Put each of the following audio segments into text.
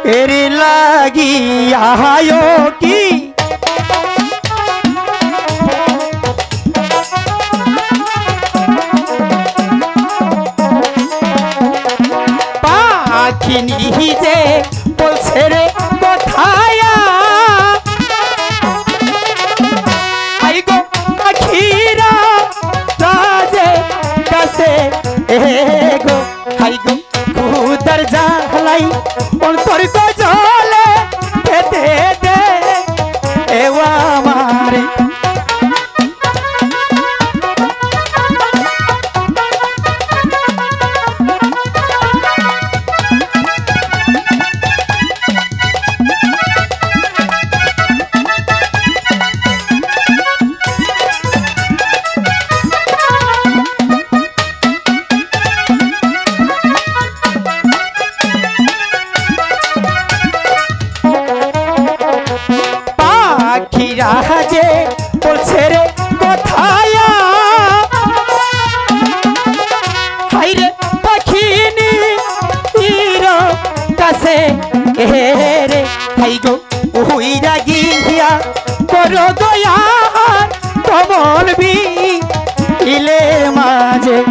एरी लागी आयो की पाखिनी जे बोलছে रे কথায়া आई गो आखिरा राजे कासे एगो आई गो उधर जालाई अंतर को जले दे दे एवा मारे राजे बोलছে रे কথায়া हाय रे पाखिनी हीरो कासे रे हाय गो ओइरा गिया करो दया कमल भी इले माजे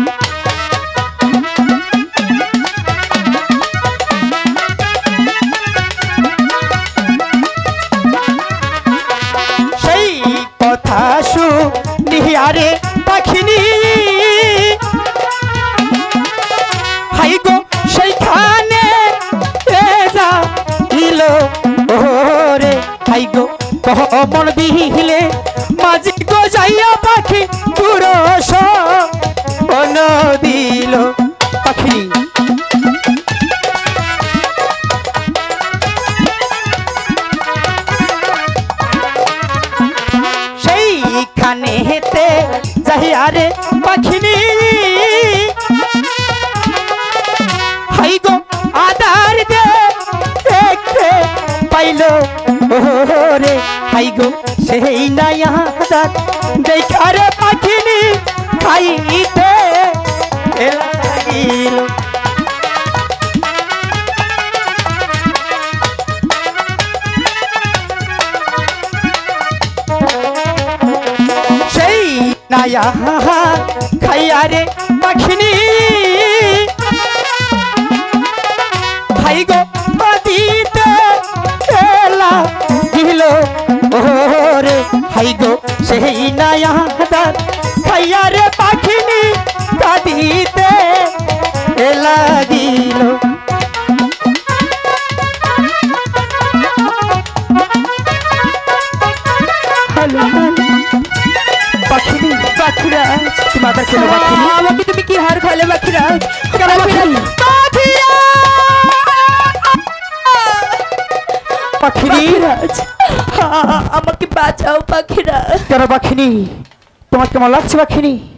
निहारे पाखिनी हाय गो সেইখানে এজা ইলো ওরে হাই গো কমন বিহিলে মাঝি গো যাইয়া পাখি পুরুষ অন দিল পাখি সেইখানে হেতে যাইয়া রে পাখিনি হাই গো আদার দে দেখতে পাইলো ওরে হাই গো সেই নাইয়া আদার দেখা রে পাখিনি খাইতে লাগিল नाया खाया रे पाखिनी हाय गो नदीते खेला गिलो ओरे हाय गो সেই नाया खाया रे पाखिनी नदीते লাগিলো हेलो पाखिनी पाखिराज तुम आदर केलो पाखिनी আমাকে তুমি কি হার খালে পাখিরাজ কেন পাখিরাজ পাখিরাজ আমাকে বাঁচাও পাখিরাজ কেন পাখিনি তোমার কেমন লাগছে পাখিনি